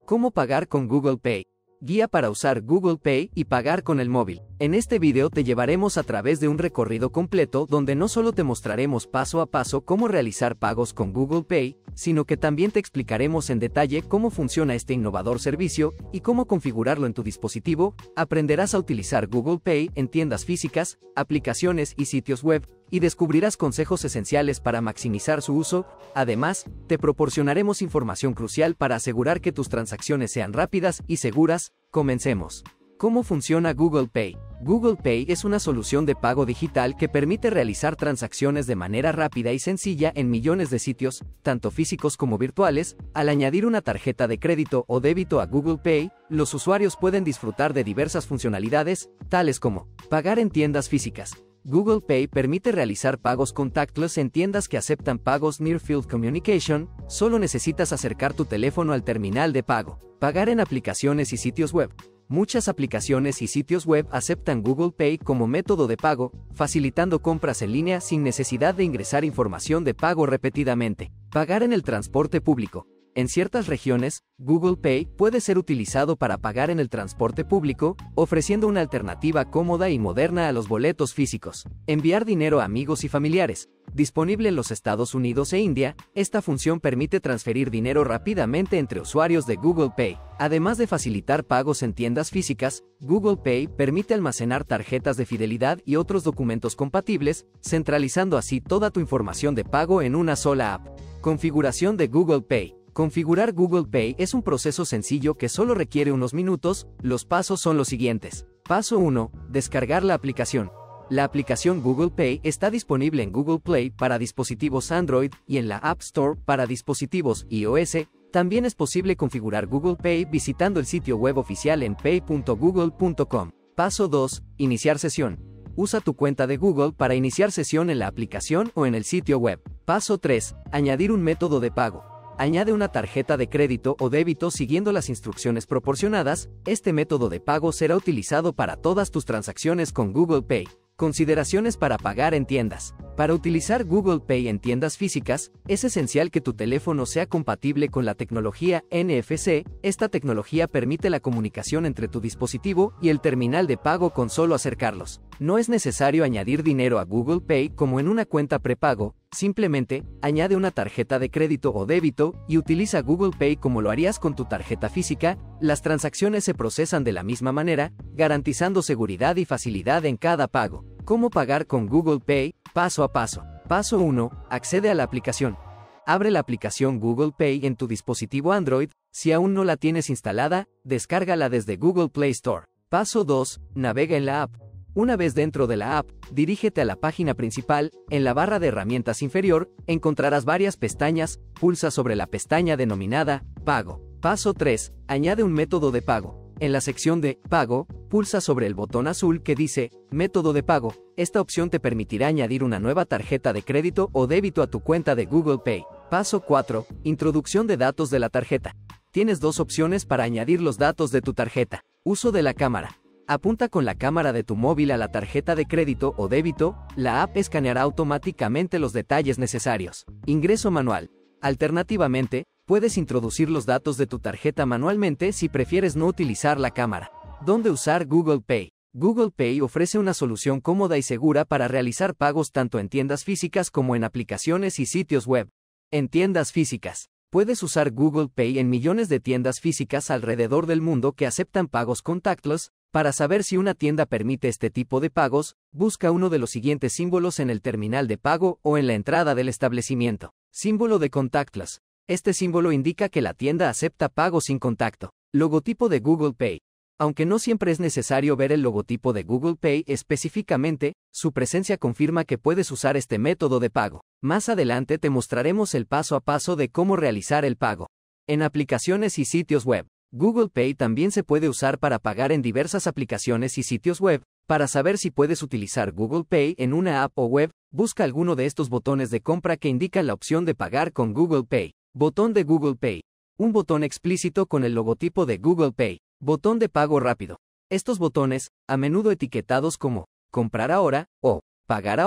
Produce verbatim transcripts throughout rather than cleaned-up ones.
¿Cómo pagar con Google Pay? Guía para usar Google Pay y pagar con el móvil. En este video te llevaremos a través de un recorrido completo donde no solo te mostraremos paso a paso cómo realizar pagos con Google Pay, sino que también te explicaremos en detalle cómo funciona este innovador servicio y cómo configurarlo en tu dispositivo. Aprenderás a utilizar Google Pay en tiendas físicas, aplicaciones y sitios web, y descubrirás consejos esenciales para maximizar su uso. Además, te proporcionaremos información crucial para asegurar que tus transacciones sean rápidas y seguras. Comencemos. ¿Cómo funciona Google Pay? Google Pay es una solución de pago digital que permite realizar transacciones de manera rápida y sencilla en millones de sitios, tanto físicos como virtuales. Al añadir una tarjeta de crédito o débito a Google Pay, los usuarios pueden disfrutar de diversas funcionalidades, tales como pagar en tiendas físicas. Google Pay permite realizar pagos contactless en tiendas que aceptan pagos Near Field Communication. Solo necesitas acercar tu teléfono al terminal de pago. Pagar en aplicaciones y sitios web. Muchas aplicaciones y sitios web aceptan Google Pay como método de pago, facilitando compras en línea sin necesidad de ingresar información de pago repetidamente. Pagar en el transporte público. En ciertas regiones, Google Pay puede ser utilizado para pagar en el transporte público, ofreciendo una alternativa cómoda y moderna a los boletos físicos. Enviar dinero a amigos y familiares. Disponible en los Estados Unidos e India, esta función permite transferir dinero rápidamente entre usuarios de Google Pay. Además de facilitar pagos en tiendas físicas, Google Pay permite almacenar tarjetas de fidelidad y otros documentos compatibles, centralizando así toda tu información de pago en una sola app. Configuración de Google Pay. Configurar Google Pay es un proceso sencillo que solo requiere unos minutos. Los pasos son los siguientes. Paso uno. Descargar la aplicación. La aplicación Google Pay está disponible en Google Play para dispositivos Android y en la App Store para dispositivos iOS. También es posible configurar Google Pay visitando el sitio web oficial en pay punto google punto com. Paso dos. Iniciar sesión. Usa tu cuenta de Google para iniciar sesión en la aplicación o en el sitio web. Paso tres. Añadir un método de pago. Añade una tarjeta de crédito o débito siguiendo las instrucciones proporcionadas. Este método de pago será utilizado para todas tus transacciones con Google Pay. Consideraciones para pagar en tiendas. Para utilizar Google Pay en tiendas físicas, es esencial que tu teléfono sea compatible con la tecnología N F C. Esta tecnología permite la comunicación entre tu dispositivo y el terminal de pago con solo acercarlos. No es necesario añadir dinero a Google Pay como en una cuenta prepago. Simplemente, añade una tarjeta de crédito o débito y utiliza Google Pay como lo harías con tu tarjeta física. Las transacciones se procesan de la misma manera, garantizando seguridad y facilidad en cada pago. ¿Cómo pagar con Google Pay? Paso a paso. Paso uno. Accede a la aplicación. Abre la aplicación Google Pay en tu dispositivo Android. Si aún no la tienes instalada, descárgala desde Google Play Store. Paso dos. Navega en la app. Una vez dentro de la app, dirígete a la página principal. En la barra de herramientas inferior, encontrarás varias pestañas. Pulsa sobre la pestaña denominada Pago. Paso tres. Añade un método de pago. En la sección de Pago, pulsa sobre el botón azul que dice Método de pago. Esta opción te permitirá añadir una nueva tarjeta de crédito o débito a tu cuenta de Google Pay. Paso cuatro. Introducción de datos de la tarjeta. Tienes dos opciones para añadir los datos de tu tarjeta. Uso de la cámara. Apunta con la cámara de tu móvil a la tarjeta de crédito o débito. La app escaneará automáticamente los detalles necesarios. Ingreso manual. Alternativamente, puedes introducir los datos de tu tarjeta manualmente si prefieres no utilizar la cámara. ¿Dónde usar Google Pay? Google Pay ofrece una solución cómoda y segura para realizar pagos tanto en tiendas físicas como en aplicaciones y sitios web. En tiendas físicas. Puedes usar Google Pay en millones de tiendas físicas alrededor del mundo que aceptan pagos contactless. Para saber si una tienda permite este tipo de pagos, busca uno de los siguientes símbolos en el terminal de pago o en la entrada del establecimiento. Símbolo de contactless. Este símbolo indica que la tienda acepta pagos sin contacto. Logotipo de Google Pay. Aunque no siempre es necesario ver el logotipo de Google Pay específicamente, su presencia confirma que puedes usar este método de pago. Más adelante te mostraremos el paso a paso de cómo realizar el pago. En aplicaciones y sitios web. Google Pay también se puede usar para pagar en diversas aplicaciones y sitios web. Para saber si puedes utilizar Google Pay en una app o web, busca alguno de estos botones de compra que indican la opción de pagar con Google Pay. Botón de Google Pay. Un botón explícito con el logotipo de Google Pay. Botón de pago rápido. Estos botones, a menudo etiquetados como comprar ahora o pagar ahora,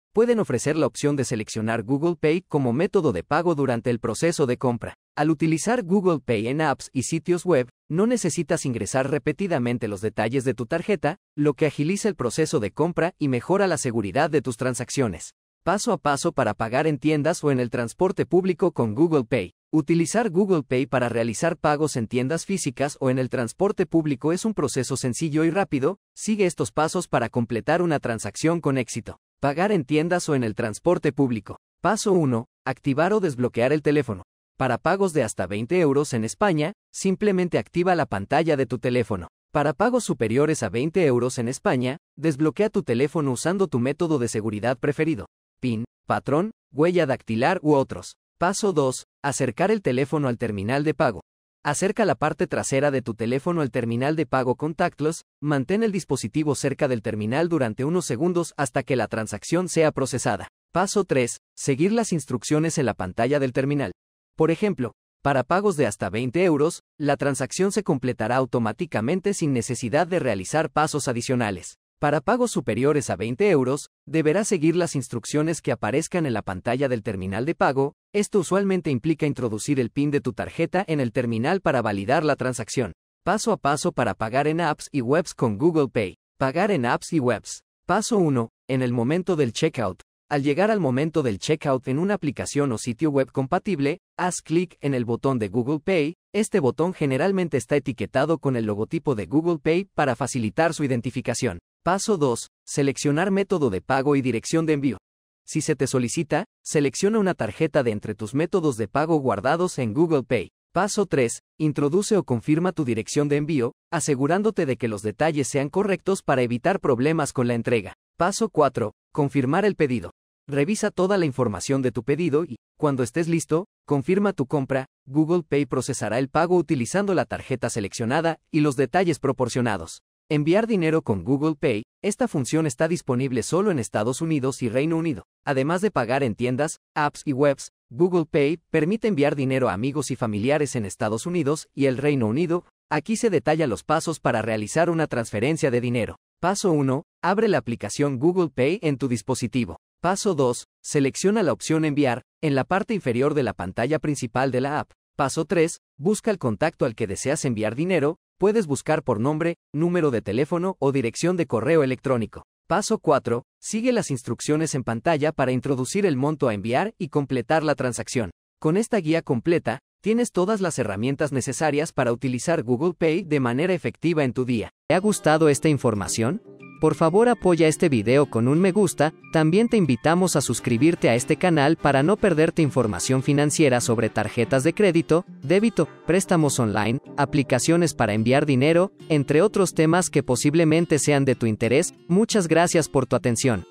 pueden ofrecer la opción de seleccionar Google Pay como método de pago durante el proceso de compra. Al utilizar Google Pay en apps y sitios web, no necesitas ingresar repetidamente los detalles de tu tarjeta, lo que agiliza el proceso de compra y mejora la seguridad de tus transacciones. Paso a paso para pagar en tiendas o en el transporte público con Google Pay. Utilizar Google Pay para realizar pagos en tiendas físicas o en el transporte público es un proceso sencillo y rápido. Sigue estos pasos para completar una transacción con éxito. Pagar en tiendas o en el transporte público. Paso uno. Activar o desbloquear el teléfono. Para pagos de hasta veinte euros en España, simplemente activa la pantalla de tu teléfono. Para pagos superiores a veinte euros en España, desbloquea tu teléfono usando tu método de seguridad preferido. PIN, patrón, huella dactilar u otros. Paso dos. Acercar el teléfono al terminal de pago. Acerca la parte trasera de tu teléfono al terminal de pago contactless, mantén el dispositivo cerca del terminal durante unos segundos hasta que la transacción sea procesada. Paso tres. Seguir las instrucciones en la pantalla del terminal. Por ejemplo, para pagos de hasta veinte euros, la transacción se completará automáticamente sin necesidad de realizar pasos adicionales. Para pagos superiores a veinte euros, deberás seguir las instrucciones que aparezcan en la pantalla del terminal de pago. Esto usualmente implica introducir el PIN de tu tarjeta en el terminal para validar la transacción. Paso a paso para pagar en apps y webs con Google Pay. Pagar en apps y webs. Paso uno. En el momento del checkout. Al llegar al momento del checkout en una aplicación o sitio web compatible, haz clic en el botón de Google Pay. Este botón generalmente está etiquetado con el logotipo de Google Pay para facilitar su identificación. Paso dos. Seleccionar método de pago y dirección de envío. Si se te solicita, selecciona una tarjeta de entre tus métodos de pago guardados en Google Pay. Paso tres. Introduce o confirma tu dirección de envío, asegurándote de que los detalles sean correctos para evitar problemas con la entrega. Paso cuatro. Confirmar el pedido. Revisa toda la información de tu pedido y, cuando estés listo, confirma tu compra. Google Pay procesará el pago utilizando la tarjeta seleccionada y los detalles proporcionados. Enviar dinero con Google Pay. Esta función está disponible solo en Estados Unidos y Reino Unido. Además de pagar en tiendas, apps y webs, Google Pay permite enviar dinero a amigos y familiares en Estados Unidos y el Reino Unido. Aquí se detalla los pasos para realizar una transferencia de dinero. Paso uno. Abre la aplicación Google Pay en tu dispositivo. Paso dos. Selecciona la opción Enviar en la parte inferior de la pantalla principal de la app. Paso tres. Busca el contacto al que deseas enviar dinero. Puedes buscar por nombre, número de teléfono o dirección de correo electrónico. Paso cuatro. Sigue las instrucciones en pantalla para introducir el monto a enviar y completar la transacción. Con esta guía completa, tienes todas las herramientas necesarias para utilizar Google Pay de manera efectiva en tu día. ¿Te ha gustado esta información? Por favor apoya este video con un me gusta. También te invitamos a suscribirte a este canal para no perderte información financiera sobre tarjetas de crédito, débito, préstamos online, aplicaciones para enviar dinero, entre otros temas que posiblemente sean de tu interés. Muchas gracias por tu atención.